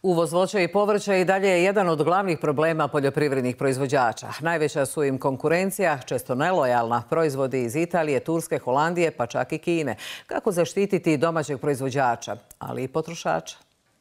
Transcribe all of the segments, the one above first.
Uvoz voća i povrća i dalje je jedan od glavnih problema poljoprivrednih proizvođača. Najveća su im konkurencija, često nelojalna, proizvodi iz Italije, Turske, Holandije, pa čak i Kine. Kako zaštititi domaćeg proizvođača, ali i potrošača?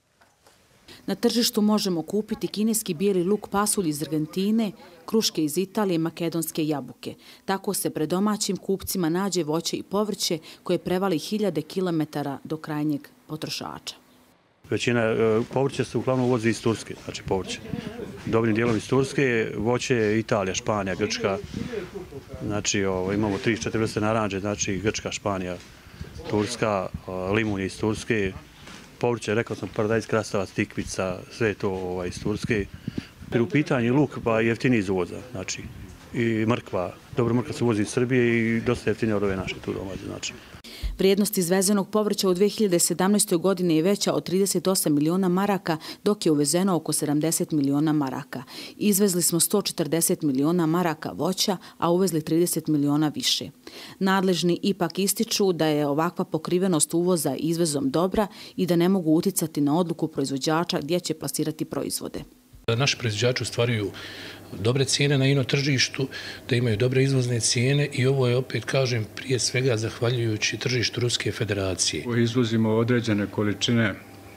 Na tržištu možemo kupiti kineski bijeli luk, pasulj iz Argentine, kruške iz Italije i makedonske jabuke. Tako se pred domaćim kupcima nađe voće i povrće koje prevali hiljade kilometara do krajnjeg potrošača. Većina povrća se uglavnom uvozi iz Turske, znači povrće. Dobrim dijelom iz Turske, voće je Italija, Španija, Grčka. Znači imamo 3-4 vrste naranče, znači Grčka, Španija, Turska, limun iz Turske. Povrće, rekao sam, paradajz, krastavac, tikvica, sve je to iz Turske. U pitanju luk, pa jeftiniji iz uvoza, znači i mrkva. Dobro, mrkva se uvozi iz Srbije i dosta jeftinije od ove naše tu domaće, znači. Vrijednost izvezenog povrća u 2017. godini je veća od 38 miliona maraka, dok je uvezeno oko 70 miliona maraka. Izvezli smo 140 miliona maraka voća, a uvezli 30 miliona više. Nadležni ipak ističu da je ovakva pokrivenost uvoza izvezom dobra i da ne mogu uticati na odluku proizvođača gdje će plasirati proizvode. Naši proizvođači ostvaruju dobre cijene na ino tržištu, da imaju dobre izvozne cijene i ovo je, opet kažem, prije svega zahvaljujući tržištu Ruske federacije. Izvozimo određene količine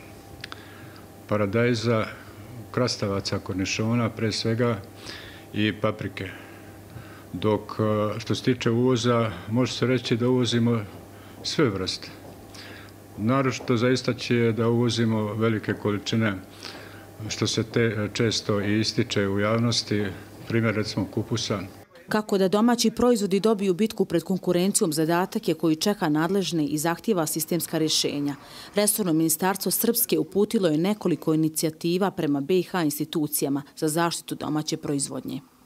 paradajza, krastavaca, kornišona, pre svega, i paprike. Dok što se tiče uvoza, može se reći da uvozimo sve vrste. Naročito zaistaći je da uvozimo velike količine, što se često i ističe u javnosti, primjer recimo kupusa. Kako da domaći proizvodi dobiju bitku pred konkurencijom, zadatak je koji čeka nadležne i zahtjeva sistemska rješenja. Resorno ministarstvo Srpske uputilo je nekoliko inicijativa prema BiH institucijama za zaštitu domaće proizvodnje.